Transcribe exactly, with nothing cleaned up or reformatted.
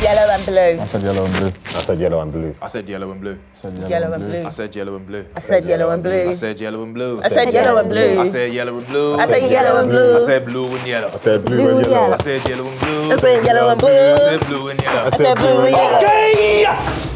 Yellow and blue. I said yellow and blue. I said yellow and blue. I said yellow and blue. I said Yellow and blue. I said yellow and blue. I said yellow and blue. I said yellow and blue. I said yellow and blue. I said yellow and blue. I said yellow and blue. I said blue and yellow. I said blue and yellow. I said yellow and blue. I said yellow and blue. I said blue and yellow. I said blue and yellow. Okay!